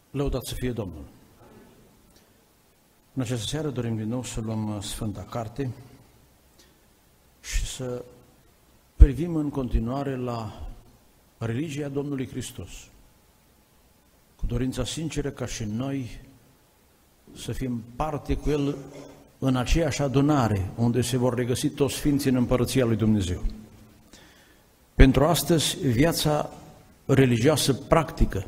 Lăudat să fie Domnul! În această seară dorim din nou să luăm Sfânta Carte și să privim în continuare la religia Domnului Hristos, cu dorința sinceră ca și noi să fim parte cu El în aceeași adunare unde se vor regăsi toți sfinții în Împărăția lui Dumnezeu. Pentru astăzi, viața religioasă practică.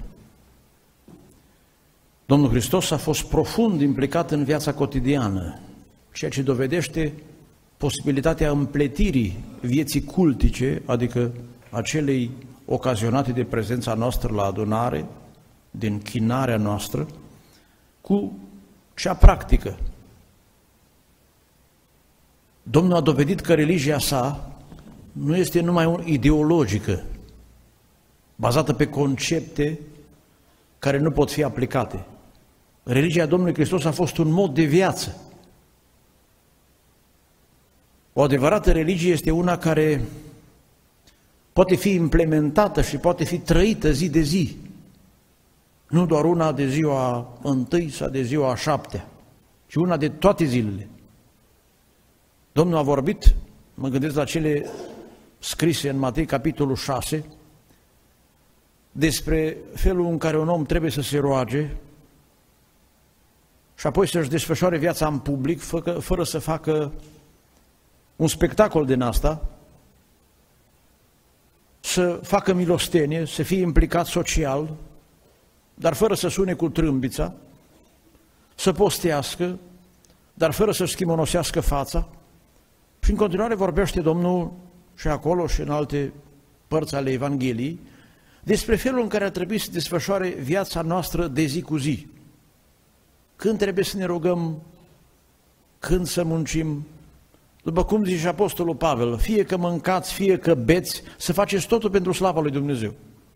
Domnul Hristos a fost profund implicat în viața cotidiană, ceea ce dovedește posibilitatea împletirii vieții cultice, adică acelei ocazionate de prezența noastră la adunare, din chinarea noastră, cu cea practică. Domnul a dovedit că religia sa nu este numai ideologică, bazată pe concepte care nu pot fi aplicate. Religia Domnului Hristos a fost un mod de viață. O adevărată religie este una care poate fi implementată și poate fi trăită zi de zi. Nu doar una de ziua 1 sau de ziua 7, ci una de toate zilele. Domnul a vorbit, mă gândesc la cele scrise în Matei, capitolul 6, despre felul în care un om trebuie să se roage și apoi să-și desfășoare viața în public, fără să facă un spectacol din asta, să facă milostenie, să fie implicat social, dar fără să sune cu trâmbița, să postească, dar fără să schimonosească fața. Și în continuare vorbește Domnul și acolo și în alte părți ale Evangheliei despre felul în care ar trebui să desfășoare viața noastră de zi cu zi. Când trebuie să ne rugăm, când să muncim, după cum zice Apostolul Pavel, fie că mâncați, fie că beți, să faceți totul pentru slava lui Dumnezeu.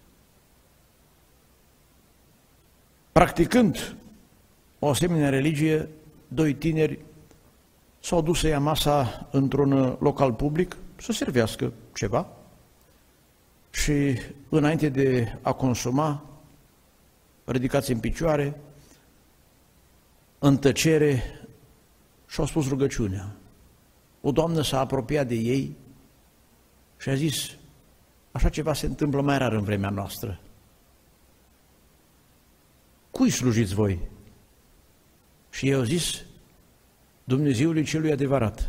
Practicând o asemenea religie, doi tineri s-au dus să ia masa într-un local public să servească ceva și înainte de a consuma, ridicați în picioare, în tăcere, și-au spus rugăciunea. O doamnă s-a apropiat de ei și a zis, așa ceva se întâmplă mai rar în vremea noastră. Cui slujiți voi? Și ei au zis, Dumnezeului celui adevărat.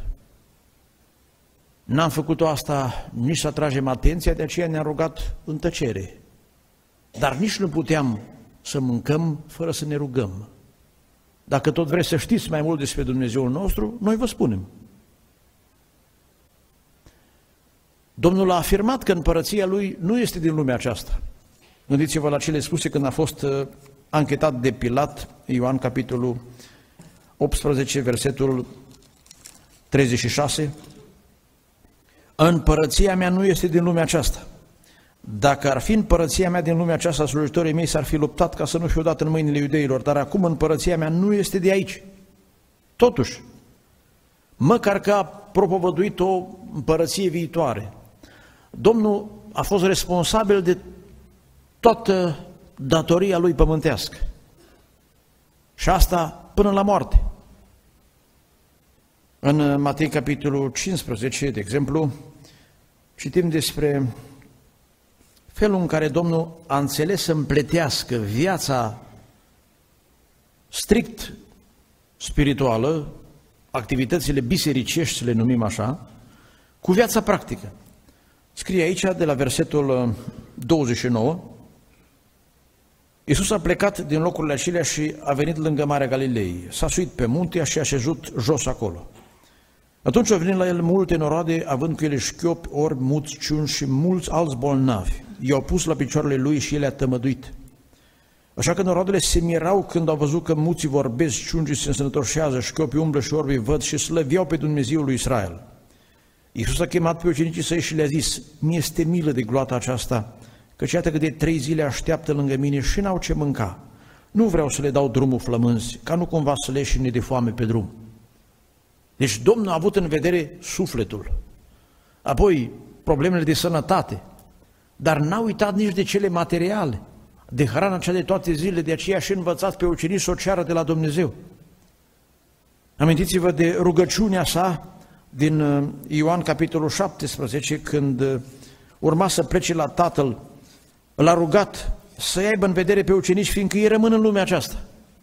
N-am făcut-o asta nici să atragem atenția, de aceea ne-am rugat în tăcere. Dar nici nu puteam să mâncăm fără să ne rugăm. Dacă tot vreți să știți mai mult despre Dumnezeul nostru, noi vă spunem. Domnul a afirmat că împărăția Lui nu este din lumea aceasta. Gândiți-vă la cele spuse când a fost anchetat de Pilat, Ioan capitolul 18, versetul 36. Împărăția mea nu este din lumea aceasta. Dacă ar fi împărăția mea din lumea aceasta, slujitorii mei s-ar fi luptat ca să nu fiu dat în mâinile iudeilor, dar acum împărăția mea nu este de aici. Totuși, măcar că a propovăduit o împărăție viitoare, Domnul a fost responsabil de toată datoria lui pământească. Și asta până la moarte. În Matei capitolul 15, de exemplu, citim despre felul în care Domnul a înțeles să împletească viața strict spirituală, activitățile bisericești, să le numim așa, cu viața practică. Scrie aici, de la versetul 29, Iisus a plecat din locurile acelea și a venit lângă Marea Galilei. S-a suit pe munte și a șezut jos acolo. Atunci au venit la el multe noroade, având cu ele șchiopi, orbi, muți, ciuni și mulți alți bolnavi. I-au pus la picioarele lui și el le-a tămăduit. Așa că noroadele se mirau când au văzut că muții vorbesc, ciungii se însănătoșează, șchiopii umblă și orbii văd și slăveau pe Dumnezeul lui Israel. Iisus a chemat pe ucenicii săi și le-a zis, mi-este milă de gloata aceasta, căci iată că de 3 zile așteaptă lângă mine și n-au ce mânca. Nu vreau să le dau drumul flămânzi, ca nu cumva să leșine de foame pe drum. Deci Domnul a avut în vedere sufletul, apoi problemele de sănătate, dar n-a uitat nici de cele materiale. de hrana cea de toate zilele, de aceea și învățați pe ucenici să o ceară de la Dumnezeu. Amintiți-vă de rugăciunea sa din Ioan capitolul 17, când urma să plece la Tatăl, l-a rugat să-i aibă în vedere pe ucenici, fiindcă ei rămân în lumea aceasta.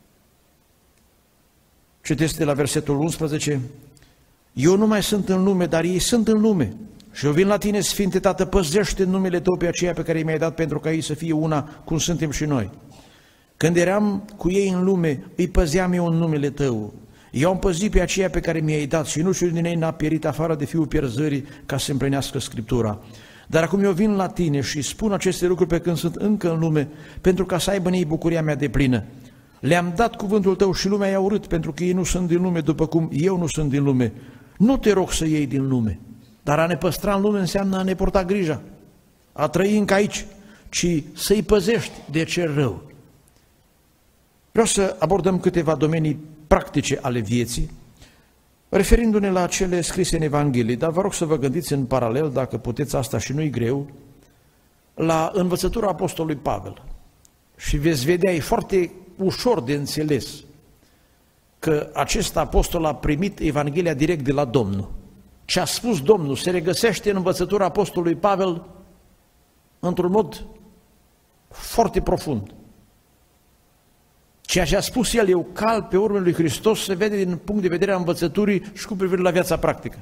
Citesc de la versetul 11, eu nu mai sunt în lume, dar ei sunt în lume. Și eu vin la tine, Sfinte Tată, păzește în numele Tău pe aceea pe care mi-ai dat, pentru ca ei să fie una, cum suntem și noi. Când eram cu ei în lume, îi păzeam eu în numele Tău. Eu am păzit pe aceea pe care mi-ai dat și nu știu din ei n-a pierit afară de fiul pierzării, ca să împlinească Scriptura. Dar acum eu vin la tine și spun aceste lucruri pe când sunt încă în lume, pentru ca să aibă în ei bucuria mea deplină. Le-am dat cuvântul Tău și lumea i-a urât, pentru că ei nu sunt din lume, după cum eu nu sunt din lume. Nu te rog să iei din lume, dar a ne păstra în lume înseamnă a ne purta grija, a trăi încă aici, ci să-i păzești de cel rău. Vreau să abordăm câteva domenii practice ale vieții, referindu-ne la cele scrise în Evanghelie, dar vă rog să vă gândiți în paralel, dacă puteți asta și nu-i greu, la învățătura apostolului Pavel. Și veți vedea, e foarte ușor de înțeles că acest apostol a primit Evanghelia direct de la Domnul. Ce a spus Domnul se regăsește în învățătura apostolului Pavel într-un mod foarte profund. Ceea ce a spus el, eu cal pe urmele lui Hristos, se vede din punct de vedere a învățăturii și cu privire la viața practică.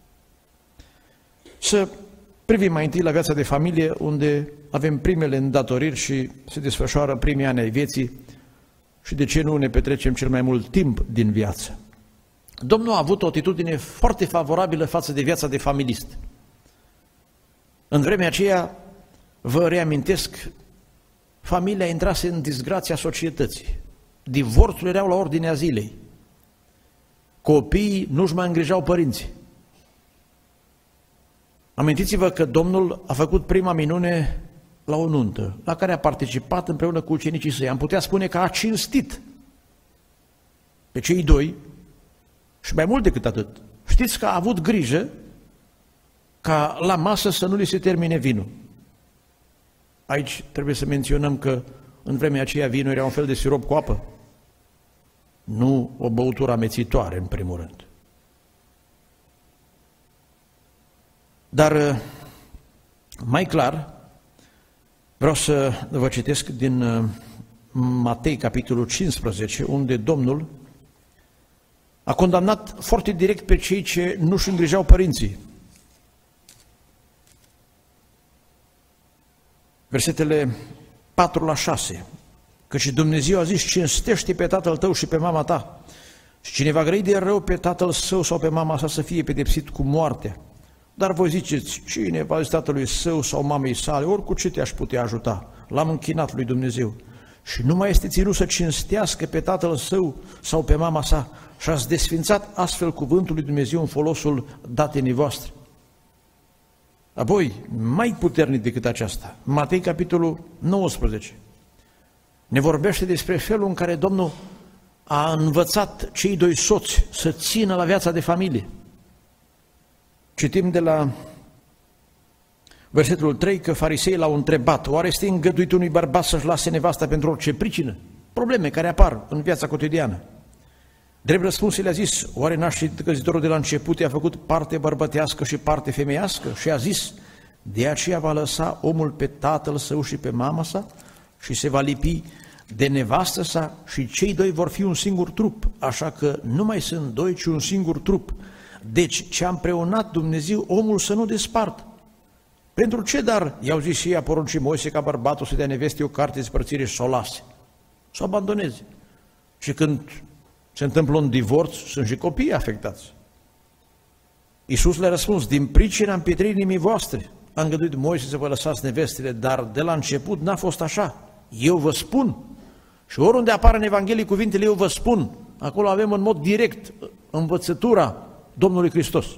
Să privim mai întâi la viața de familie, unde avem primele îndatoriri și se desfășoară primii ani ai vieții și de ce nu ne petrecem cel mai mult timp din viață. Domnul a avut o atitudine foarte favorabilă față de viața de familist. În vremea aceea, vă reamintesc, familia intrase în disgrația societății. Divorțurile erau la ordinea zilei. Copiii nu-și mai îngrijau părinții. Amintiți-vă că Domnul a făcut prima minune la o nuntă, la care a participat împreună cu ucenicii săi. Am putea spune că a cinstit pe cei doi și mai mult decât atât. Știți că a avut grijă ca la masă să nu li se termine vinul. Aici trebuie să menționăm că în vremea aceea vinul era un fel de sirop cu apă, nu o băutură amețitoare, în primul rând. Dar mai clar, vreau să vă citesc din Matei, capitolul 15, unde Domnul a condamnat foarte direct pe cei ce nu-și îngrijeau părinții. Versetele 4 la 6, căci Dumnezeu a zis, cinstește pe tatăl tău și pe mama ta, și cine va grăi de rău pe tatăl său sau pe mama sa să fie pedepsit cu moartea. Dar voi ziceți, cine va zis tatălui său sau mamei sale, ori cu ce te-aș putea ajuta? L-am închinat lui Dumnezeu. Și nu mai este ținut să cinstească pe tatăl său sau pe mama sa și ați desfințat astfel cuvântul lui Dumnezeu în folosul datenii voastre. Apoi, mai puternic decât aceasta, Matei, capitolul 19, ne vorbește despre felul în care Domnul a învățat cei doi soți să țină la viața de familie. Citim de la versetul 3 că fariseii l-au întrebat, oare este îngăduit unui bărbat să-și lase nevasta pentru orice pricină? Probleme care apar în viața cotidiană. Drept răspuns, el a zis, oare n-a știut că zitorul de la început i-a făcut parte bărbătească și parte femeiască? Și a zis, de aceea va lăsa omul pe tatăl său și pe mama sa și se va lipi de nevastă sa și cei doi vor fi un singur trup, așa că nu mai sunt doi, ci un singur trup. Deci ce a împreunat Dumnezeu, omul să nu despartă. Pentru ce dar, i-au zis și ei, a poruncit Moise ca bărbatul să dea neveste o carte de spărțire și să o lase, să o abandoneze. Și când se întâmplă un divorț, sunt și copiii afectați. Iisus le-a răspuns, din pricina împietririi inimii voastre a îngăduit Moise să vă lăsați nevestele, dar de la început n-a fost așa. Eu vă spun, și oriunde apar în Evanghelie cuvintele eu vă spun, acolo avem în mod direct învățătura Domnului Hristos.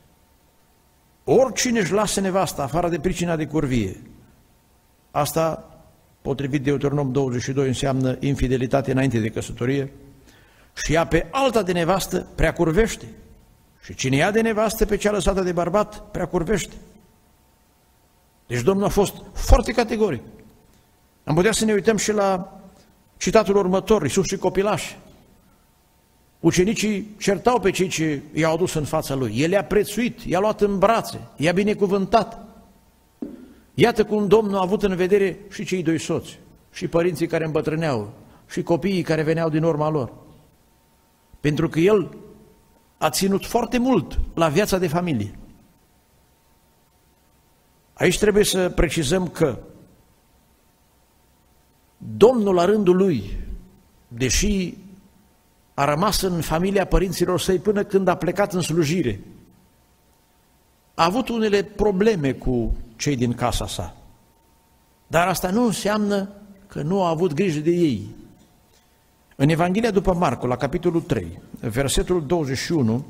Oricine își lasă nevasta afară de pricina de curvie, asta, potrivit Deuteronom 22, înseamnă infidelitate înainte de căsătorie, și ia pe alta de nevastă, prea curvește. Și cine ia de nevastă pe cea lăsată de bărbat, prea curvește. Deci Domnul a fost foarte categoric. Am putea să ne uităm și la citatul următor, Iisus și copilași. Ucenicii certau pe cei ce i-au adus în fața lui. El i-a prețuit, i-a luat în brațe, i-a binecuvântat. Iată cum Domnul a avut în vedere și cei doi soți, și părinții care îmbătrâneau, și copiii care veneau din urma lor. Pentru că El a ținut foarte mult la viața de familie. Aici trebuie să precizăm că Domnul la rândul Lui, deși a rămas în familia părinților săi până când a plecat în slujire, a avut unele probleme cu cei din casa sa. Dar asta nu înseamnă că nu a avut grijă de ei. În Evanghelia după Marcu, la capitolul 3, versetul 21,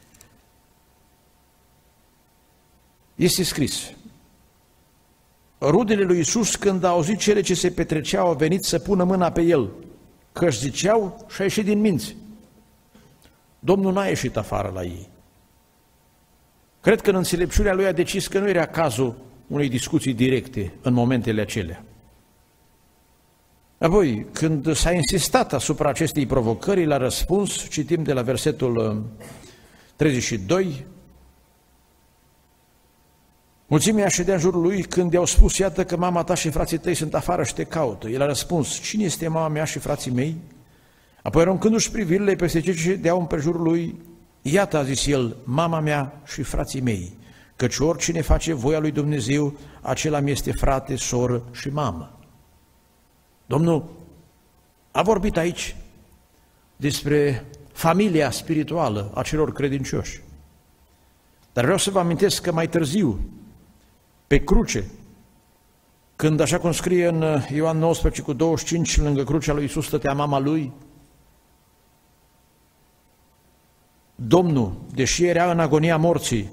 este scris: rudele lui Iisus, când au auzit cele ce se petreceau, au venit să pună mâna pe El, că își ziceau și a ieșit din minți. Domnul n-a ieșit afară la ei. Cred că în înțelepciunea Lui a decis că nu era cazul unei discuții directe în momentele acelea. Apoi, când s-a insistat asupra acestei provocări, l-a răspuns, citim de la versetul 32, mulțimea ședea în jurul lui când i-au spus: iată că mama ta și frații tăi sunt afară și te caută. El a răspuns: cine este mama mea și frații mei? Apoi, aruncându-și privirile peste cei ce ședeau împrejurul lui, iată, a zis el, mama mea și frații mei, căci oricine face voia lui Dumnezeu, acela mi este frate, soră și mamă. Domnul a vorbit aici despre familia spirituală a celor credincioși. Dar vreau să vă amintesc că mai târziu, pe cruce, când, așa cum scrie în Ioan 19:25, lângă crucea lui Iisus stătea mama lui, Domnul, deși era în agonia morții,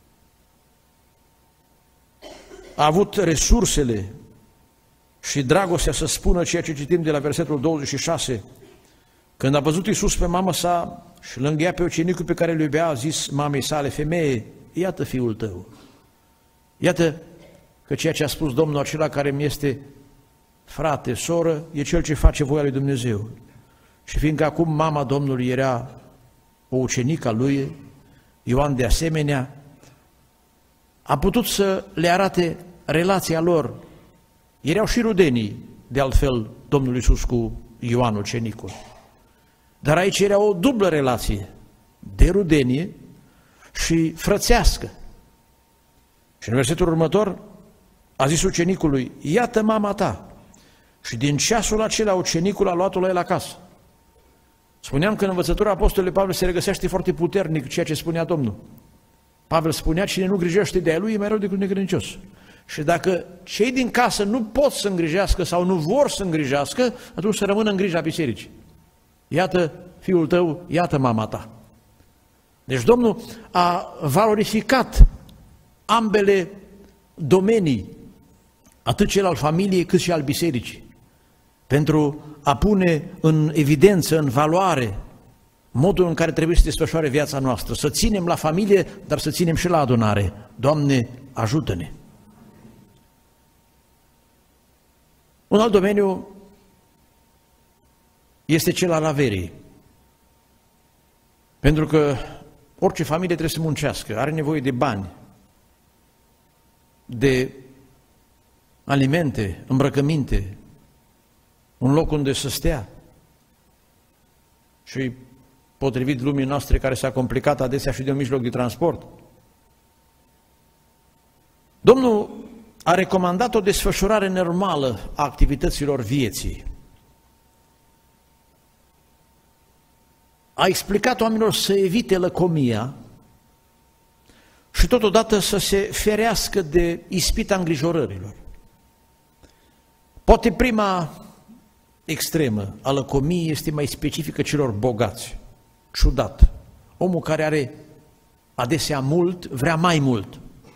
a avut resursele și dragostea să spună ceea ce citim de la versetul 26, când a văzut Iisus pe mama sa și lângă ea pe ucenicul pe care îl iubea, a zis mamei sale: femeie, iată fiul tău. Iată că ceea ce a spus Domnul, acela care mi este frate, soră, e cel ce face voia lui Dumnezeu. Și fiindcă acum mama Domnului era o ucenică a lui, Ioan de asemenea, a putut să le arate relația lor. Erau și rudenii, de altfel, Domnul Iisus cu Ioan ucenicul. Dar aici era o dublă relație, de rudenie și frățească. Și în versetul următor a zis ucenicului: iată mama ta. Și din ceasul acela ucenicul a luat-o la el acasă. Spuneam că în învățătura apostolului Pavel se regăsește foarte puternic ceea ce spunea Domnul. Pavel spunea: cine nu grijește de a lui e mai rău decât necredincios. Și dacă cei din casă nu pot să îngrijească sau nu vor să îngrijească, atunci să rămână în grija bisericii. Iată fiul tău, iată mama ta. Deci Domnul a valorificat ambele domenii, atât cel al familiei cât și al bisericii, pentru a pune în evidență, în valoare, modul în care trebuie să desfășoare viața noastră, să ținem la familie, dar să ținem și la adunare. Doamne, ajută-ne! Un alt domeniu este cel al averii. Pentru că orice familie trebuie să muncească, are nevoie de bani, de alimente, îmbrăcăminte, un loc unde să stea. Și potrivit lumii noastre care s-a complicat adesea și de un mijloc de transport. Domnul a recomandat o desfășurare normală a activităților vieții. A explicat oamenilor să evite lăcomia și totodată să se ferească de ispita îngrijorărilor. Poate prima extremă a lăcomiei este mai specifică celor bogați. Ciudat. Omul care are adesea mult, vrea mai mult.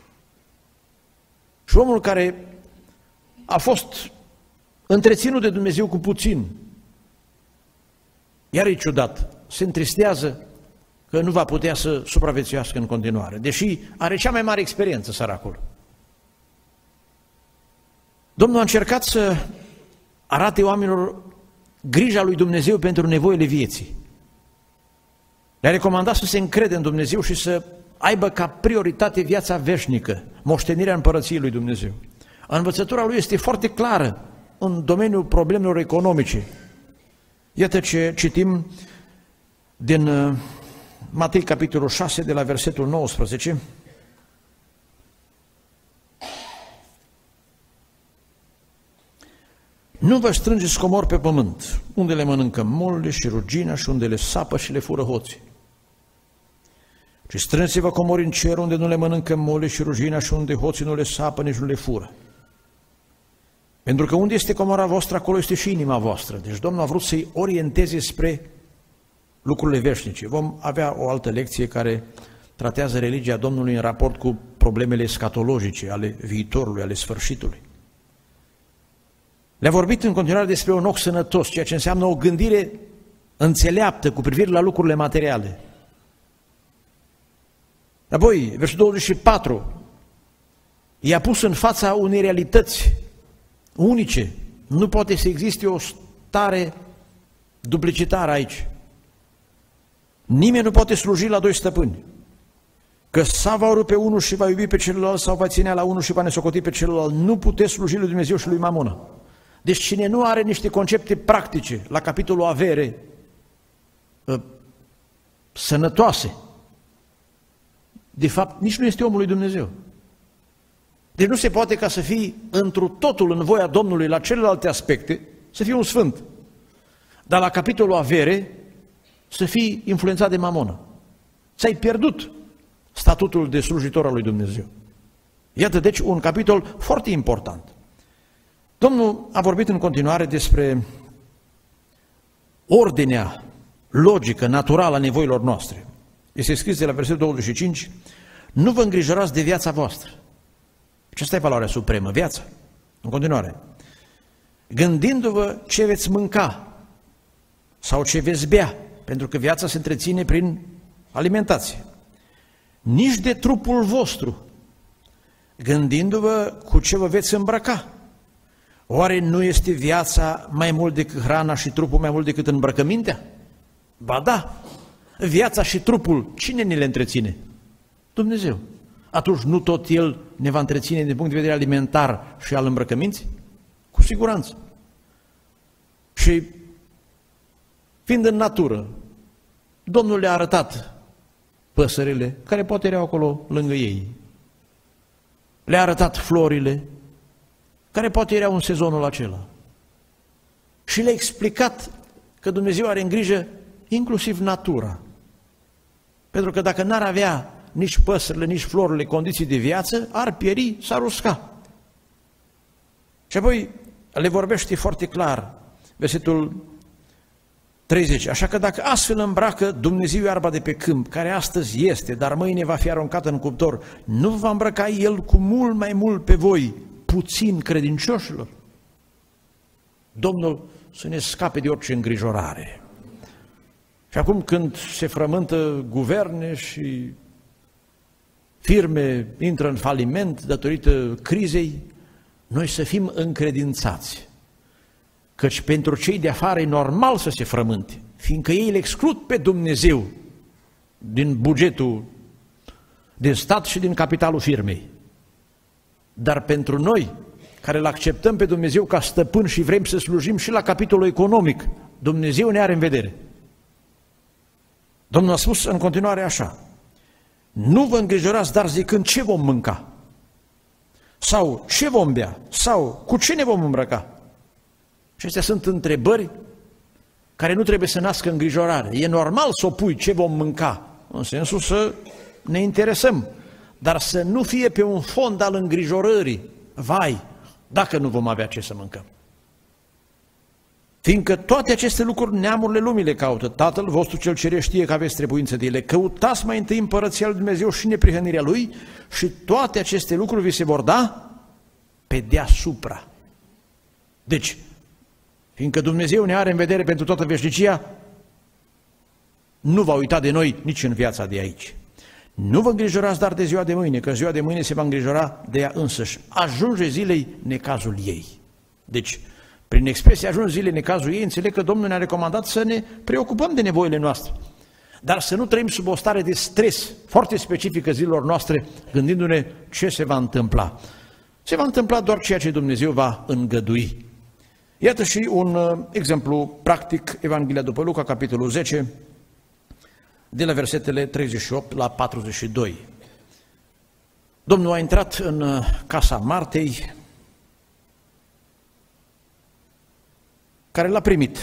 Și omul care a fost întreținut de Dumnezeu cu puțin, iar e ciudat, se întristează că nu va putea să supraviețuiască în continuare, deși are cea mai mare experiență, săracul. Domnul a încercat să arate oamenilor grija lui Dumnezeu pentru nevoile vieții. Le-a recomandat să se încrede în Dumnezeu și să aibă ca prioritate viața veșnică, moștenirea împărăției lui Dumnezeu. Învățătura lui este foarte clară în domeniul problemelor economice. Iată ce citim din Matei, capitolul 6, de la versetul 19. Nu vă strângeți comori pe pământ, unde le mănâncă molile și rugina și unde le sapă și le fură hoții. Și strângeți-vă comori în cer, unde nu le mănâncă molile și rugina și unde hoții nu le sapă, nici nu le fură. Pentru că unde este comora voastră, acolo este și inima voastră. Deci Domnul a vrut să-i orienteze spre lucrurile veșnice. Vom avea o altă lecție care tratează religia Domnului în raport cu problemele escatologice ale viitorului, ale sfârșitului. Le-a vorbit în continuare despre un ochi sănătos, ceea ce înseamnă o gândire înțeleaptă cu privire la lucrurile materiale. Apoi, versetul 24, i-a pus în fața unei realități unice. Nu poate să existe o stare duplicitară aici. Nimeni nu poate sluji la doi stăpâni. Că sau va rupe unul și va iubi pe celălalt, sau va ținea la unul și va nesocoti pe celălalt. Nu puteți sluji lui Dumnezeu și lui Mamona. Deci cine nu are niște concepte practice la capitolul avere sănătoase, de fapt nici nu este omul lui Dumnezeu. Deci nu se poate ca să fii întru totul în voia Domnului la celelalte aspecte, să fii un sfânt. Dar la capitolul avere să fii influențat de mamonă. Ți-ai pierdut statutul de slujitor al lui Dumnezeu. Iată deci un capitol foarte important. Domnul a vorbit în continuare despre ordinea logică, naturală a nevoilor noastre. Este scris de la versetul 25, nu vă îngrijorați de viața voastră. Aceasta e valoarea supremă, viața. În continuare, gândindu-vă ce veți mânca sau ce veți bea, pentru că viața se întreține prin alimentație. Nici de trupul vostru, gândindu-vă cu ce vă veți îmbrăca. Oare nu este viața mai mult decât hrana și trupul mai mult decât îmbrăcămintea? Ba da, viața și trupul, cine ne le întreține? Dumnezeu. Atunci nu tot El ne va întreține din punct de vedere alimentar și al îmbrăcăminții? Cu siguranță. Și fiind în natură, Domnul le-a arătat păsările care poate erau acolo lângă ei. Le-a arătat florile care poate erau în sezonul acela. Și le-a explicat că Dumnezeu are în grijă inclusiv natura. Pentru că dacă n-ar avea nici păsările, nici florile condiții de viață, ar pieri, s-ar usca. Și apoi le vorbește foarte clar, versetul 30. Așa că dacă astfel îmbracă Dumnezeu iarba de pe câmp, care astăzi este, dar mâine va fi aruncată în cuptor, nu va îmbrăca El cu mult mai mult pe voi, puțin credincioșilor? Domnul să ne scape de orice îngrijorare. Și acum când se frământă guverne și firme intră în faliment datorită crizei, noi să fim încredințați. Căci pentru cei de afară e normal să se frământe, fiindcă ei îl exclud pe Dumnezeu din bugetul din stat și din capitalul firmei. Dar pentru noi, care îl acceptăm pe Dumnezeu ca stăpân și vrem să slujim și la capitolul economic, Dumnezeu ne are în vedere. Domnul a spus în continuare așa, nu vă îngrijorați, dar zicând ce vom mânca, sau ce vom bea, sau cu ce ne vom îmbrăca. Și acestea sunt întrebări care nu trebuie să nască îngrijorare. E normal să o pui ce vom mânca, în sensul să ne interesăm, dar să nu fie pe un fond al îngrijorării. Vai, dacă nu vom avea ce să mâncăm. Fiindcă toate aceste lucruri neamurile lumii le caută. Tatăl vostru cel ceresc știe că aveți trebuință de ele. Căutați mai întâi împărăția lui Dumnezeu și neprihănirea Lui și toate aceste lucruri vi se vor da pe deasupra. Deci, fiindcă Dumnezeu ne are în vedere pentru toată veșnicia, nu va uita de noi nici în viața de aici. Nu vă îngrijorați dar de ziua de mâine, că ziua de mâine se va îngrijora de ea însăși. Ajunge zilei necazul ei. Deci, Prin expresia ajuns zile necazul ei, înțeleg că Domnul ne-a recomandat să ne preocupăm de nevoile noastre, dar să nu trăim sub o stare de stres foarte specifică zilelor noastre, gândindu-ne ce se va întâmpla. Se va întâmpla doar ceea ce Dumnezeu va îngădui. Iată și un exemplu practic, Evanghelia după Luca, capitolul 10, de la versetele 38 la 42. Domnul a intrat în casa Martei, care l-a primit.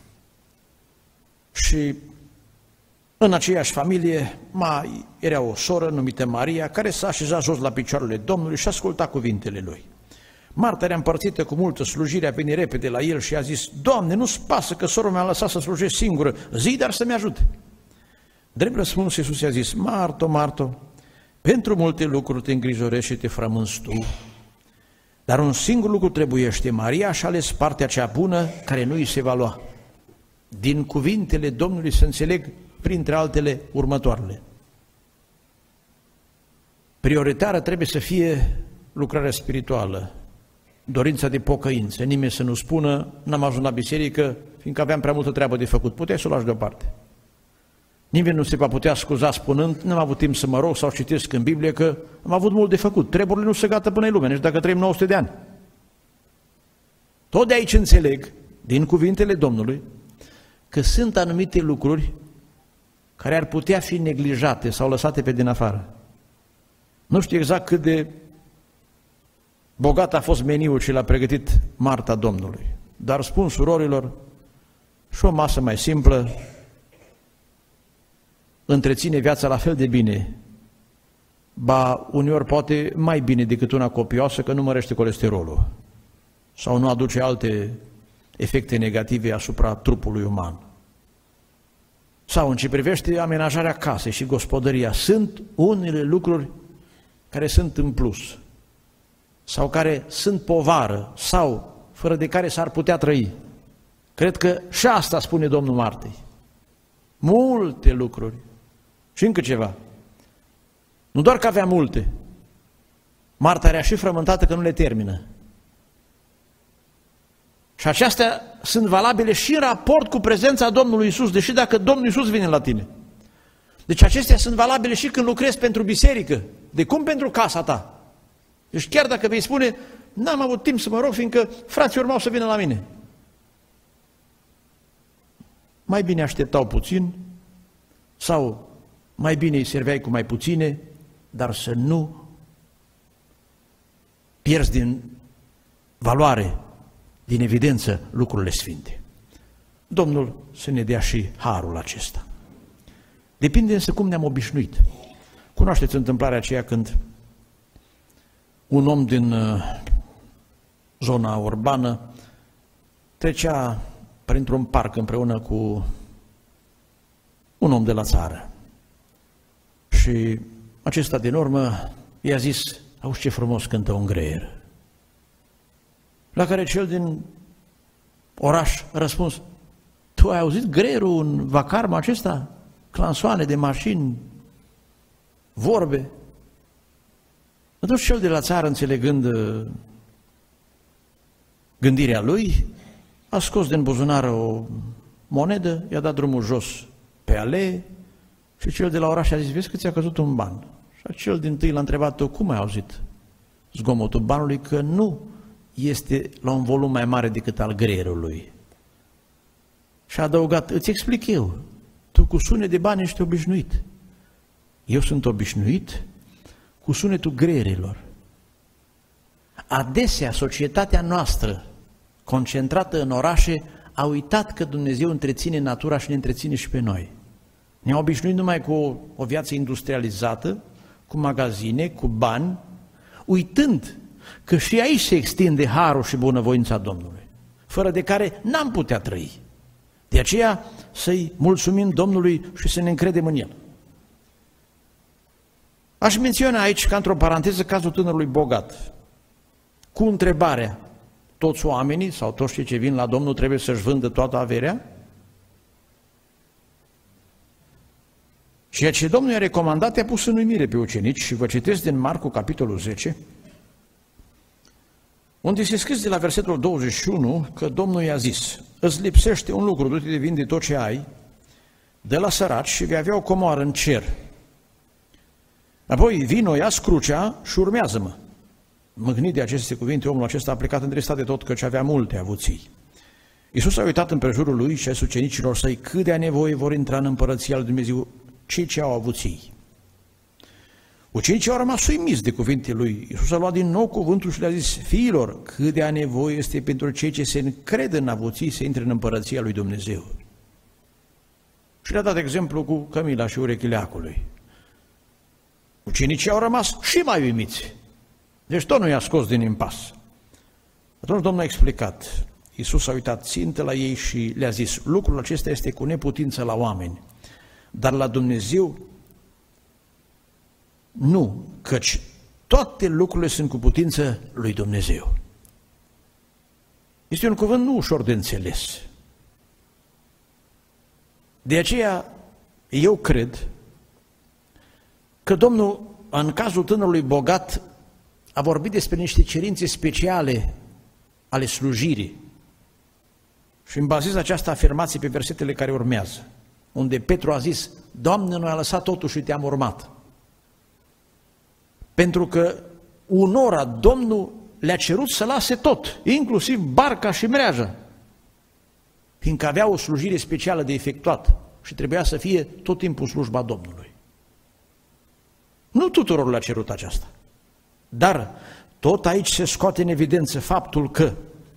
Și în aceeași familie mai era o soră numită Maria, care s-a așezat jos la picioarele Domnului și asculta cuvintele lui. Marta era împărțită cu multă slujire, a venit repede la el și a zis: Doamne, nu-ți pasă că sora mea lăsat să slujesc singură, zi dar să-mi ajute. Drept răspuns, Iisus i-a zis: Marto, Marto, pentru multe lucruri te îngrijorești și te frămânți tu, dar un singur lucru trebuiește. Maria și-a ales partea cea bună, care nu îi se va lua. Din cuvintele Domnului se înțeleg, printre altele, următoarele. Prioritară trebuie să fie lucrarea spirituală, dorința de pocăință. Nimeni să nu spună: n-am ajuns la biserică, fiindcă aveam prea multă treabă de făcut. Puteai să o lași deoparte. Nimeni nu se va putea scuza spunând: n-am avut timp să mă rog sau citesc în Biblie, că am avut mult de făcut. Treburile nu se gata până în lume, nici dacă trăim 900 de ani. Tot de aici înțeleg, din cuvintele Domnului, că sunt anumite lucruri care ar putea fi neglijate sau lăsate pe din afară. Nu știu exact cât de bogat a fost meniul ce l-a pregătit Marta Domnului, dar spun surorilor, și o masă mai simplă întreține viața la fel de bine, ba uneori poate mai bine decât una copioasă, că nu mărește colesterolul sau nu aduce alte efecte negative asupra trupului uman. Sau în ce privește amenajarea casei și gospodăria, sunt unele lucruri care sunt în plus sau care sunt povară sau fără de care s-ar putea trăi. Cred că și asta spune Domnul Martei. Multe lucruri. Și încă ceva. Nu doar că avea multe, Marta era și frământată că nu le termină. Și acestea sunt valabile și în raport cu prezența Domnului Iisus, deși dacă Domnul Iisus vine la tine. Deci acestea sunt valabile și când lucrezi pentru biserică, de cum pentru casa ta. Deci chiar dacă vei spune: n-am avut timp să mă rog, fiindcă frații urmau să vină la mine. Mai bine așteptau puțin sau mai bine îi serveai cu mai puține, dar să nu pierzi din valoare, din evidență, lucrurile sfinte. Domnul să ne dea și harul acesta. Depinde însă cum ne-am obișnuit. Cunoașteți întâmplarea aceea când un om din zona urbană trecea printr-un parc împreună cu un om de la țară. Și acesta din urmă i-a zis: auzi ce frumos cântă un greier. La care cel din oraș a răspuns: tu ai auzit greierul în vacarmul acesta? Clansoane de mașini, vorbe. Atunci cel de la țară, înțelegând gândirea lui, a scos din buzunar o monedă, i-a dat drumul jos pe alee și cel de la oraș a zis: vezi că ți-a căzut un ban. Și cel din tâi l-a întrebat: tu cum ai auzit zgomotul banului? Că nu este la un volum mai mare decât al greierului. Și a adăugat: îți explic eu, tu cu sunet de bani ești obișnuit. Eu sunt obișnuit cu sunetul greierilor. Adesea societatea noastră, concentrată în orașe, a uitat că Dumnezeu întreține natura și ne întreține și pe noi. Ne-a obișnuit numai cu o viață industrializată, cu magazine, cu bani, uitând că și aici se extinde harul și bunăvoința Domnului, fără de care n-am putea trăi. De aceea să-i mulțumim Domnului și să ne încredem în El. Aș menționa aici, ca într-o paranteză, cazul tânărului bogat, cu întrebarea: toți oamenii sau toți cei ce vin la Domnul trebuie să-și vândă toată averea? Ceea ce Domnul i-a recomandat i-a pus în uimire pe ucenici și vă citesc din Marcu, capitolul 10, unde se scris de la versetul 21 că Domnul i-a zis: îți lipsește un lucru, du-te de vinde tot ce ai, de la săraci și vei avea o comoară în cer. Apoi vino, ia crucea și urmează-mă. Mâhnit de aceste cuvinte, omul acesta a plecat întristat de tot, căci avea multe avuții. Iisus a uitat împrejurul lui și a ucenicilor săi cât de nevoie vor intra în împărăția lui Dumnezeu cei ce au avuții. Ucenicii au rămas uimiți de cuvintele lui. Iisus a luat din nou cuvântul și le-a zis: fiilor, cât de nevoie este pentru cei ce se încred în avuții să intre în împărăția lui Dumnezeu. Și le-a dat exemplu cu cămila și urechile acului. Ucenicii au rămas și mai uimiți. Deci tot nu i-a scos din impas. Atunci Domnul a explicat. Iisus a uitat țintă la ei și le-a zis: lucrul acesta este cu neputință la oameni, dar la Dumnezeu nu, căci toate lucrurile sunt cu putință lui Dumnezeu. Este un cuvânt nu ușor de înțeles. De aceea eu cred că Domnul, în cazul tânărului bogat, a vorbit despre niște cerințe speciale ale slujirii. Și îmi bazez această afirmație pe versetele care urmează, unde Petru a zis: Doamne, noi am lăsat totul și te-am urmat. Pentru că unora Domnul le-a cerut să lase tot, inclusiv barca și mreaja, fiindcă avea o slujire specială de efectuat și trebuia să fie tot timpul slujba Domnului. Nu tuturor le-a cerut aceasta, dar tot aici se scoate în evidență faptul că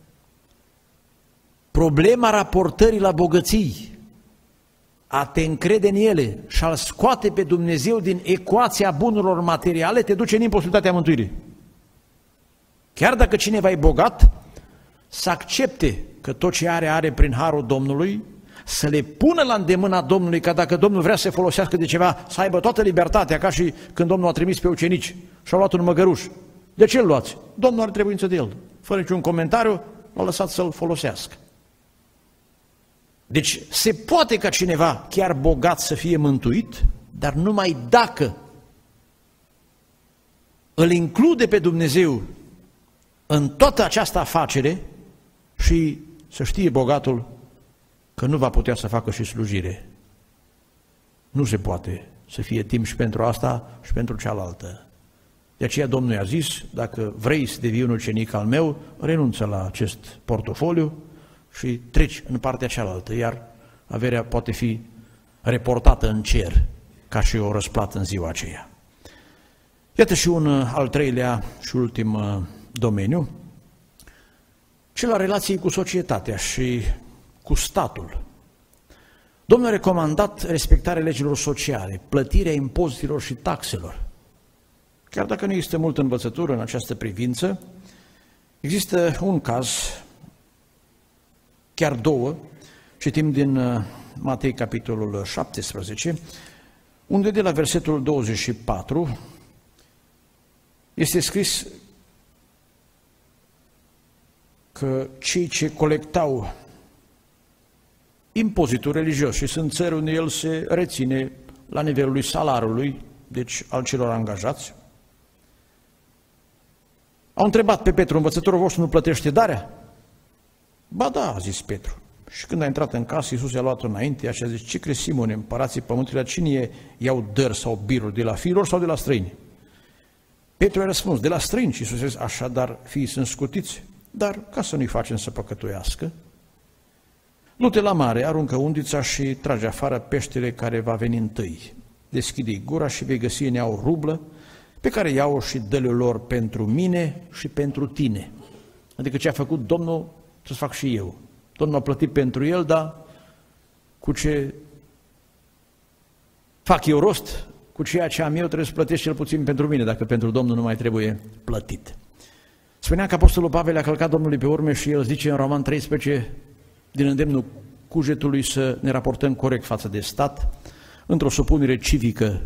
problema raportării la bogății, a te încrede în ele și a-L scoate pe Dumnezeu din ecuația bunurilor materiale, te duce în imposibilitatea mântuirii. Chiar dacă cineva e bogat, să accepte că tot ce are, are prin harul Domnului, să le pună la îndemâna Domnului, ca dacă Domnul vrea să se folosească de ceva, să aibă toată libertatea, ca și când Domnul a trimis pe ucenici și a luat un măgăruș. De ce îl luați? Domnul are trebuință de el. Fără niciun comentariu, l-a lăsat să-l folosească. Deci se poate ca cineva chiar bogat să fie mântuit, dar numai dacă îl include pe Dumnezeu în toată această afacere și să știe bogatul că nu va putea să facă și slujire. Nu se poate să fie timp și pentru asta și pentru cealaltă. De aceea Domnul i-a zis: dacă vrei să devii un ucenic al meu, renunță la acest portofoliu și treci în partea cealaltă, iar averea poate fi reportată în cer ca și o răsplată în ziua aceea. Iată și un al treilea și ultim domeniu, cel al relației cu societatea și cu statul. Domnul a recomandat respectarea legilor sociale, plătirea impozitelor și taxelor. Chiar dacă nu există multă învățătură în această privință, există un caz, chiar două, citim din Matei capitolul 17, unde de la versetul 24 este scris că cei ce colectau impozitul religios, și sunt țări unde el se reține la nivelul salariului, deci al celor angajați, au întrebat pe Petru: învățătorul vostru nu plătește darea? Ba da, a zis Petru. Și când a intrat în casă, Iisus i-a luat înainte și a zis: ce crezi, Simone, împărații pământului, la cine iau dări sau biruri, de la fiilor sau de la străini? Petru a răspuns: de la străini. Și Iisus a zis: așadar, fiii sunt scutiți, dar ca să nu-i facem să păcătuiască, du-te la mare, aruncă undița și trage afară peștele care va veni întâi. Deschide-i gura și vei găsi în ea o rublă, pe care iau și dă-le lor pentru mine și pentru tine. Adică ce a făcut Domnul, să-ți fac și eu. Domnul a plătit pentru el, dar cu ce fac eu rost, cu ceea ce am eu, trebuie să plătesc cel puțin pentru mine, dacă pentru Domnul nu mai trebuie plătit. Spunea că Apostolul Pavel a călcat Domnului pe urme și el zice în Roman 13, din îndemnul cugetului, să ne raportăm corect față de stat, într-o supunere civică,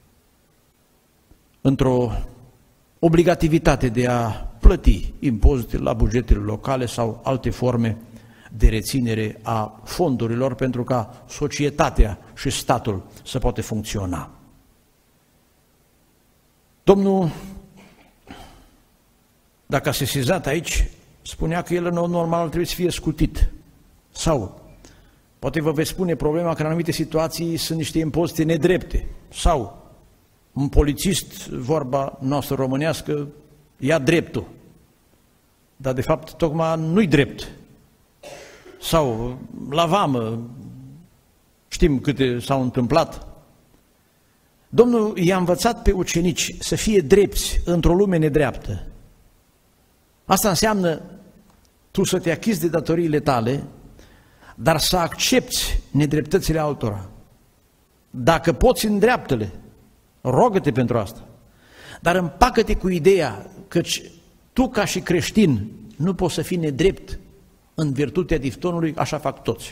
într-o obligativitate de a plăti impozite la bugetele locale sau alte forme de reținere a fondurilor pentru ca societatea și statul să poată funcționa. Domnul dacă a sesizat aici, spunea că el în mod normal trebuie să fie scutit. Sau, poate vă veți spune problema că în anumite situații sunt niște impozite nedrepte. Sau, un polițist, vorba noastră românească, ia dreptul. Dar de fapt tocmai nu-i drept. Sau, la vamă, știm câte s-au întâmplat. Domnul i-a învățat pe ucenici să fie drepți într-o lume nedreaptă. Asta înseamnă tu să te achizi de datoriile tale, dar să accepti nedreptățile altora. Dacă poți, îndreaptă-le, rogă-te pentru asta. Dar împacă-te cu ideea că tu ca și creștin nu poți să fii nedrept în virtutea diftonului, așa fac toți.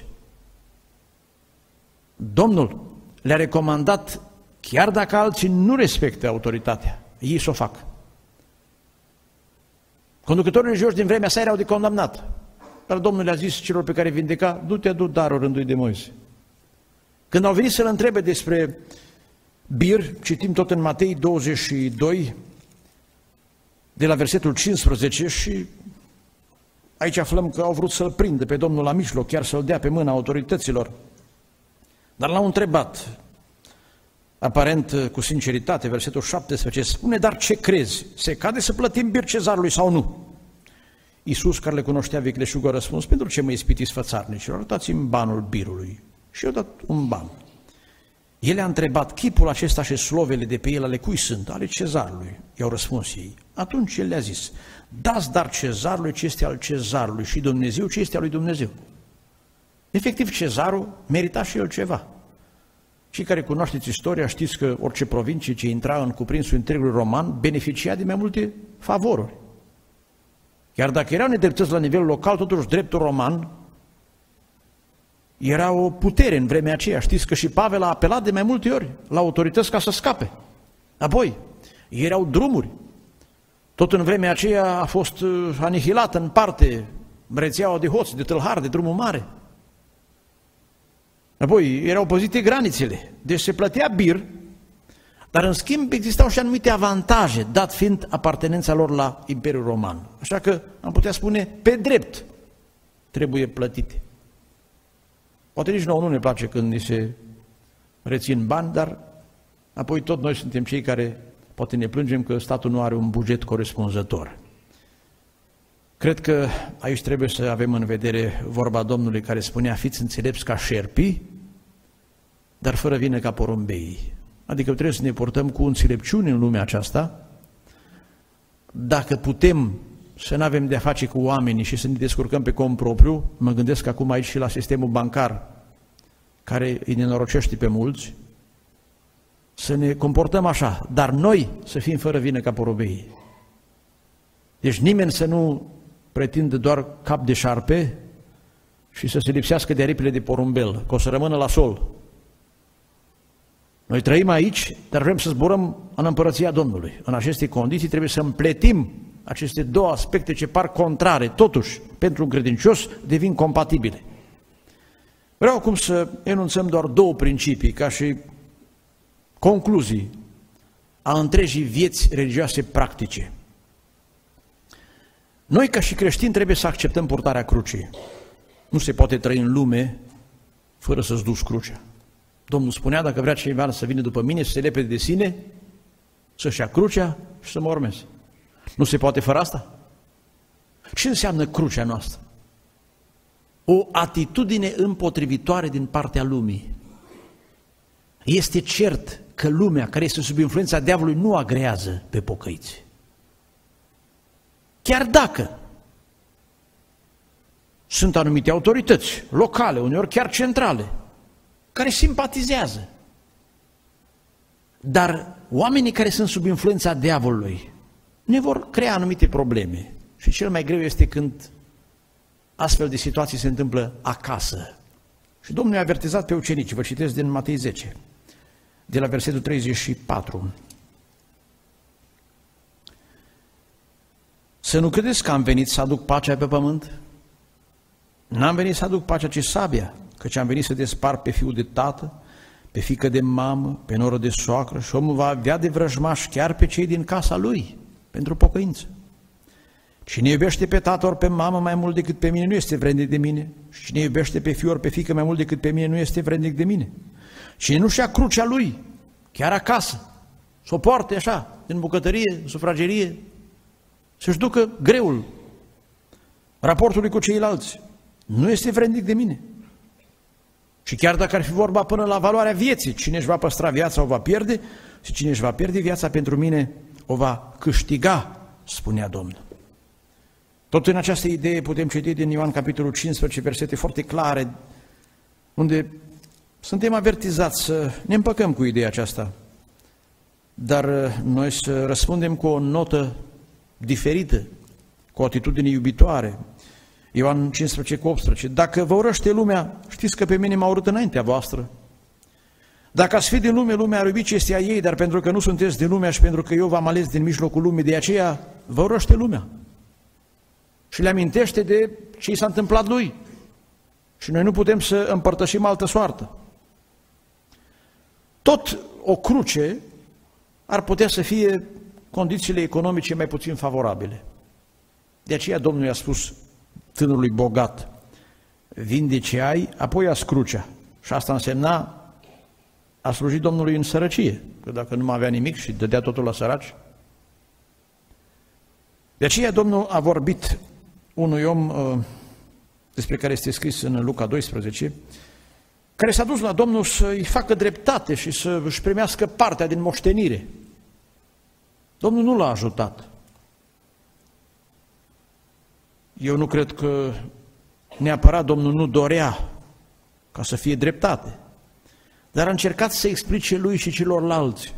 Domnul le-a recomandat, chiar dacă alții nu respectă autoritatea, ei s-o fac. Conducătorii religioși din vremea sa erau de condamnat, dar Domnul le-a zis celor pe care vindeca, du-te, adu darul rândui de Moise. Când au venit să-l întrebe despre bir, citim tot în Matei 22, de la versetul 15, și aici aflăm că au vrut să-l prindă pe Domnul la mijloc, chiar să-l dea pe mâna autorităților. Dar l-au întrebat, aparent cu sinceritate, versetul 17, spune, dar ce crezi? Se cade să plătim bir cezarului sau nu? Iisus, care le cunoștea vicleșugul, a răspuns, pentru ce mă ispitiți fățarnicilor? Dați-mi banul birului. Și i-a dat un ban. El a întrebat, chipul acesta și slovele de pe el ale cui sunt? Ale cezarului. I-au răspuns ei. Atunci el le-a zis, dați dar cezarului ce este al cezarului și Dumnezeu ce este al lui Dumnezeu. Efectiv, cezarul merita și el ceva. Cei care cunoașteți istoria știți că orice provincie ce intra în cuprinsul întregului roman beneficia de mai multe favoruri. Chiar dacă erau nedreptăți la nivel local, totuși dreptul roman era o putere în vremea aceea. Știți că și Pavel a apelat de mai multe ori la autorități ca să scape. Apoi, erau drumuri. Tot în vremea aceea a fost anihilată în parte rețeaua de hoți, de tâlhari, de drumul mare. Apoi, erau păzite granițele, deci se plătea bir, dar în schimb existau și anumite avantaje, dat fiind apartenența lor la Imperiul Roman. Așa că am putea spune, pe drept, trebuie plătite. Poate nici nouă nu ne place când ni se rețin bani, dar apoi tot noi suntem cei care poate ne plângem că statul nu are un buget corespunzător. Cred că aici trebuie să avem în vedere vorba Domnului care spunea, fiți înțelepți ca șerpii, dar fără vină ca porumbeii. Adică trebuie să ne purtăm cu înțelepciune în lumea aceasta. Dacă putem să nu avem de-a face cu oamenii și să ne descurcăm pe cont propriu, mă gândesc acum aici și la sistemul bancar, care îi nenorocește pe mulți, să ne comportăm așa, dar noi să fim fără vină ca porumbeii. Deci nimeni să nu pretindă doar cap de șarpe și să se lipsească de aripile de porumbel, că o să rămână la sol. Noi trăim aici, dar vrem să zburăm în împărăția Domnului. În aceste condiții trebuie să împletim aceste două aspecte ce par contrare, totuși, pentru un credincios, devin compatibile. Vreau acum să enunțăm doar două principii, ca și concluzii a întregii vieți religioase practice. Noi, ca și creștini, trebuie să acceptăm purtarea crucii. Nu se poate trăi în lume fără să-ți duci crucea. Domnul spunea, dacă vrea cineva să vină după mine, să se lepede de sine, să-și ia crucea și să mă urmeze. Nu se poate fără asta? Ce înseamnă crucea noastră? O atitudine împotrivitoare din partea lumii. Este cert că lumea care este sub influența diavolului nu agrează pe pocăiți. Chiar dacă sunt anumite autorități locale, uneori chiar centrale, care simpatizează. Dar oamenii care sunt sub influența diavolului ne vor crea anumite probleme. Și cel mai greu este când astfel de situații se întâmplă acasă. Și Domnul i-a avertizat pe ucenici, vă citesc din Matei 10, de la versetul 34. Să nu credeți că am venit să aduc pacea pe pământ? N-am venit să aduc pacea, ci sabia, căci am venit să despart pe fiul de tată, pe fiică de mamă, pe noră de soacră și omul va avea de vrăjmaș chiar pe cei din casa lui, pentru pocăință. Cine iubește pe tată ori pe mamă mai mult decât pe mine nu este vrednic de mine. Și cine iubește pe fiu ori pe fiică mai mult decât pe mine nu este vrednic de mine. Cine nu-și ia crucea lui, chiar acasă, să o poarte așa, în bucătărie, în sufragerie, să-și ducă greul raportului cu ceilalți, nu este vrednic de mine. Și chiar dacă ar fi vorba până la valoarea vieții, cine își va păstra viața o va pierde și cine își va pierde viața pentru mine o va câștiga, spunea Domnul. Tot în această idee putem citi din Ioan capitolul 15, versete foarte clare, unde suntem avertizați să ne împăcăm cu ideea aceasta, dar noi să răspundem cu o notă diferită, cu o atitudine iubitoare. Ioan 15 cu 18. Dacă vă urăște lumea, știți că pe mine m-a urât înaintea voastră. Dacă ați fi din lume, lumea ar iubi ce este a ei, dar pentru că nu sunteți din lumea și pentru că eu v-am ales din mijlocul lumii, de aceea vă urăște lumea. Și le amintește de ce i s-a întâmplat lui. Și noi nu putem să împărtășim altă soartă. Tot o cruce ar putea să fie condițiile economice mai puțin favorabile. De aceea Domnul i-a spus tânărului bogat, vinde ce ai, apoi ia crucea. Și asta însemna a sluji Domnului în sărăcie, că dacă nu mai avea nimic și dădea totul la săraci. De aceea Domnul a vorbit unui om despre care este scris în Luca 12, care s-a dus la Domnul să-i facă dreptate și să își primească partea din moștenire. Domnul nu l-a ajutat. Eu nu cred că neapărat Domnul nu dorea ca să fie dreptate, dar a încercat să explice lui și celorlalți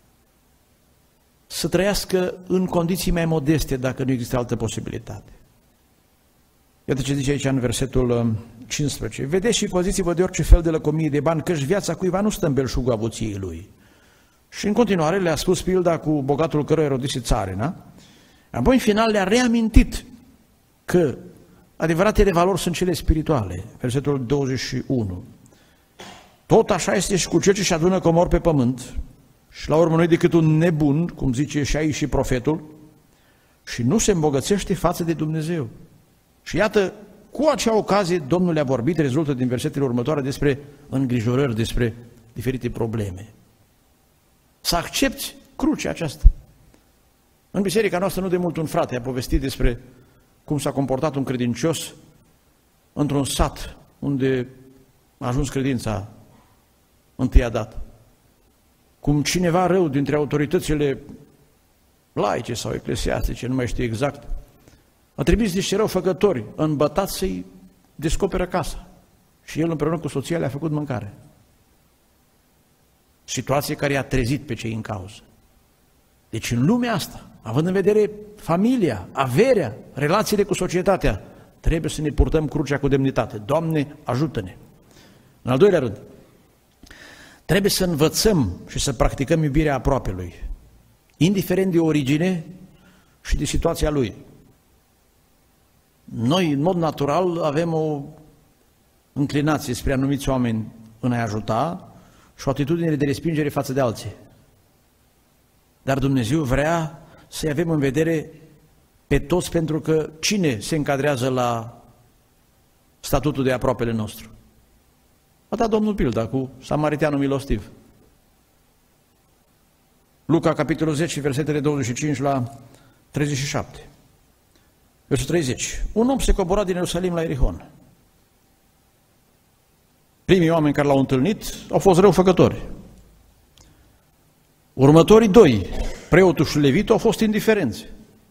să trăiască în condiții mai modeste dacă nu există altă posibilitate. Iată ce zice aici în versetul 15. Vedeți și păziți-vă de orice fel de lăcomie de bani, căci viața cuiva nu stă în belșugul avuției lui. Și în continuare le-a spus pilda cu bogatul căruia rodise țarina, apoi în final le-a reamintit că adevăratele valori sunt cele spirituale. Versetul 21. Tot așa este și cu cel ce își adună comori pe pământ și la urmă nu-i decât un nebun, cum zice și aici și profetul, și nu se îmbogățește față de Dumnezeu. Și iată, cu acea ocazie Domnul le-a vorbit, rezultă din versetele următoare despre îngrijorări, despre diferite probleme. Să accepti crucea aceasta. În biserica noastră nu de mult un frate a povestit despre cum s-a comportat un credincios într-un sat unde a ajuns credința întâia dată. Cum cineva rău dintre autoritățile laice sau eclesiastice, nu mai știu exact, a trimis niște răufăcători îmbătați să-i descoperă casa. Și el împreună cu soția le-a făcut mâncare. Situație care i-a trezit pe cei în cauză. Deci în lumea asta, având în vedere familia, averea, relațiile cu societatea, trebuie să ne purtăm crucea cu demnitate. Doamne, ajută-ne! În al doilea rând, trebuie să învățăm și să practicăm iubirea aproapelui, indiferent de origine și de situația lui. Noi, în mod natural, avem o înclinație spre anumiți oameni în a ajuta și o atitudine de respingere față de alții. Dar Dumnezeu vrea să-i avem în vedere pe toți, pentru că cine se încadrează la statutul de aproapele nostru? A dat Domnul pilda cu samariteanul milostiv. Luca, capitolul 10, versetele 25 la 37. Versul 30. Un om se cobora din Ierusalim la Ierihon. Primii oameni care l-au întâlnit au fost răufăcători. Următorii doi, preotul și levitul, au fost indiferenți.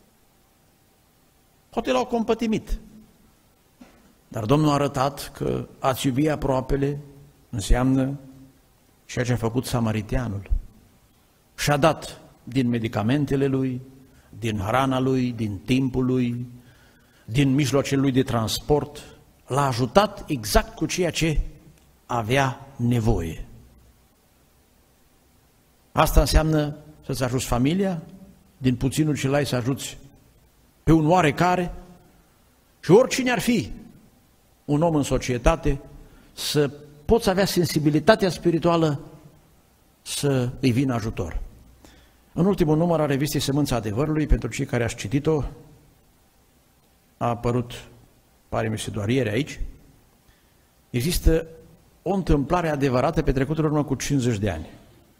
Poate l-au compătimit. Dar Domnul a arătat că a-ți iubi aproapele înseamnă ceea ce a făcut samariteanul. Și-a dat din medicamentele lui, din hrana lui, din timpul lui, din mijloacele lui de transport, l-a ajutat exact cu ceea ce avea nevoie. Asta înseamnă să-ți ajuți familia, din puținul ce l-ai să ajuți pe un oarecare, și oricine ar fi un om în societate, să poți avea sensibilitatea spirituală să îi vină ajutor. În ultimul număr a revistei Sămânța Adevărului, pentru cei care ați citit-o, a apărut, pare mi se doar ieri aici, există o întâmplare adevărată petrecută în urmă cu 50 de ani.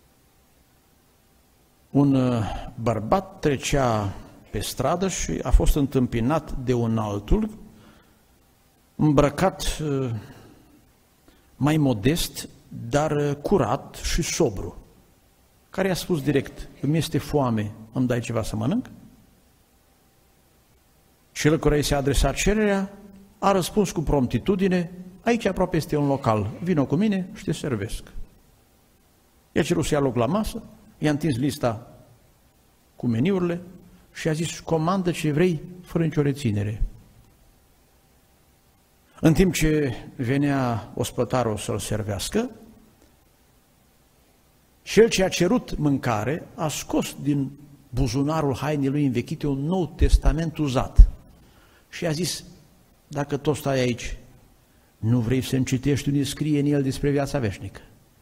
Un bărbat trecea pe stradă și a fost întâmpinat de un altul, îmbrăcat mai modest, dar curat și sobru, care i-a spus direct: îmi este foame, îmi dai ceva să mănânc? Și el care i s-a adresat cererea a răspuns cu promptitudine: aici aproape este un local, vino cu mine și te servesc. I-a cerut să ia loc la masă, i-a întins lista cu meniurile și a zis: comandă ce vrei, fără nicio reținere. În timp ce venea ospătarul să-l servească, cel ce a cerut mâncare a scos din buzunarul hainei lui învechite un Nou Testament uzat și a zis: dacă tot stai aici, nu vrei să-mi citești unde scrie în el despre viața veșnică?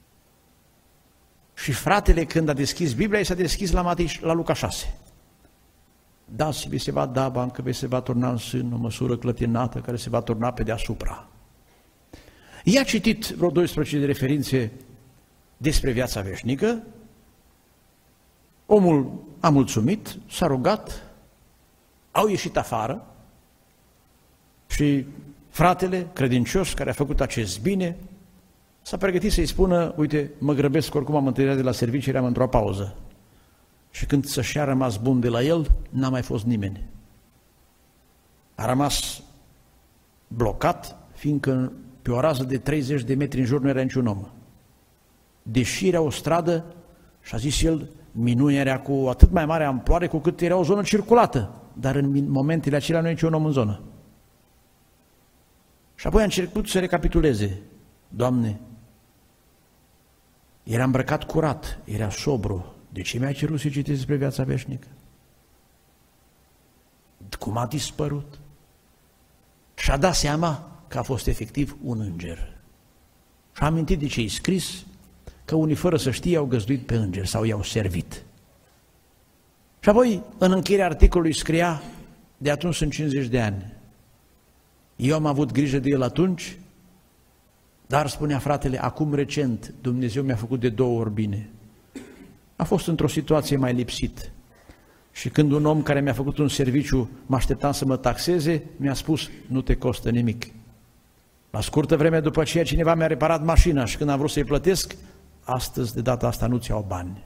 Și fratele, când a deschis Biblia, s-a deschis la Luca 6. Da, vi se va da bancă, vi se va turna în sân o măsură clătinată care se va turna pe deasupra. I-a citit vreo 12 de referințe despre viața veșnică, omul a mulțumit, s-a rugat, au ieșit afară și fratele credincios care a făcut acest bine s-a pregătit să-i spună: uite, mă grăbesc, oricum am întâlnit de la serviciu, eram într-o pauză. Și când și-a rămas bun de la el, n-a mai fost nimeni. A rămas blocat, fiindcă pe o rază de 30 de metri în jur nu era niciun om. Deși era o stradă, și-a zis el, minunea era cu atât mai mare amploare cu cât era o zonă circulată, dar în momentele acelea nu e niciun om în zonă. Și apoi a încercat să recapituleze: Doamne, era îmbrăcat curat, era sobru, de ce mi-a cerut să citesc despre viața veșnică? Cum a dispărut? Și-a dat seama că a fost efectiv un înger. Și-a amintit de ce-i scris, că unii fără să știe au găzduit pe îngeri sau i-au servit. Și apoi, în încheierea articolului scria: de atunci sunt 50 de ani. Eu am avut grijă de el atunci, dar, spunea fratele, acum recent Dumnezeu mi-a făcut de 2 ori bine. A fost într-o situație mai lipsit. Și când un om care mi-a făcut un serviciu mă așteptam să mă taxeze, mi-a spus: nu te costă nimic. La scurtă vreme după aceea cineva mi-a reparat mașina și când am vrut să-i plătesc, astăzi de data asta nu-ți iau bani.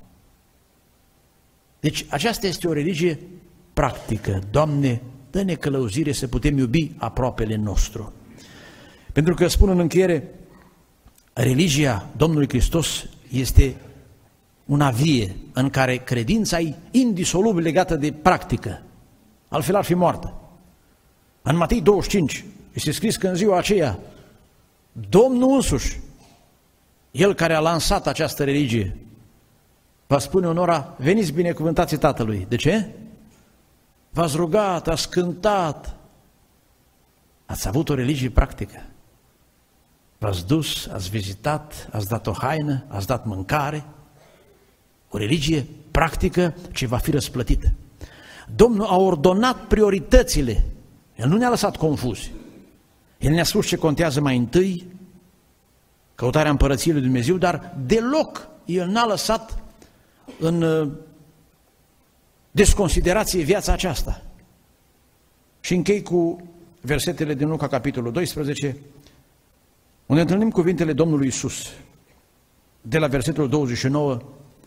Deci aceasta este o religie practică. Doamne, dă-ne călăuzire să putem iubi aproapele nostru. Pentru că, spun în încheiere, religia Domnului Hristos este una vie în care credința e indisolubil legată de practică, altfel ar fi moartă. În Matei 25 este scris că în ziua aceea Domnul însuși, El care a lansat această religie, va spune unora: veniți binecuvântați Tatălui. De ce? V-ați rugat, ați cântat, ați avut o religie practică. V-ați dus, ați vizitat, ați dat o haină, ați dat mâncare. O religie practică ce va fi răsplătită. Domnul a ordonat prioritățile. El nu ne-a lăsat confuzi. El ne-a spus ce contează mai întâi, căutarea împărăției lui Dumnezeu, dar deloc El n-a lăsat în desconsiderație viața aceasta. Și închei cu versetele din Luca, capitolul 12, unde întâlnim cuvintele Domnului Iisus, de la versetul 29,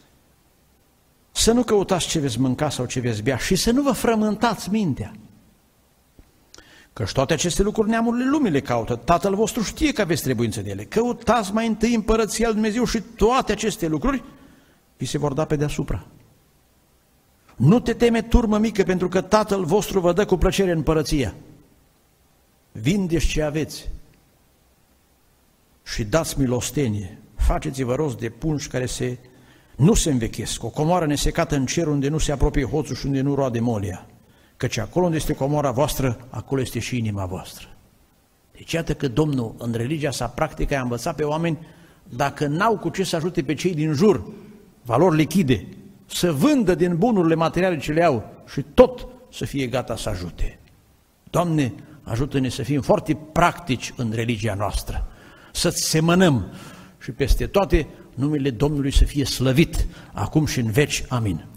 să nu căutați ce veți mânca sau ce veți bea și să nu vă frământați mintea. Căci toate aceste lucruri neamurile lumii le caută, Tatăl vostru știe că aveți trebuință de ele. Căutați mai întâi împărăția lui Dumnezeu și toate aceste lucruri vi se vor da pe deasupra. Nu te teme, turmă mică, pentru că Tatăl vostru vă dă cu plăcere împărăția. Vindeți ce aveți și dați milostenie. Faceți-vă rost de pungi care nu se învechesc, o comoară nesecată în cer unde nu se apropie hoțul și unde nu roade molia. Căci acolo unde este comoara voastră, acolo este și inima voastră. Deci iată că Domnul, în religia sa practică, a învățat pe oameni, dacă n-au cu ce să ajute pe cei din jur, valori lichide, să vândă din bunurile materiale ce le au și tot să fie gata să ajute. Doamne, ajută-ne să fim foarte practici în religia noastră, să semănăm și peste toate numele Domnului să fie slăvit, acum și în veci. Amin.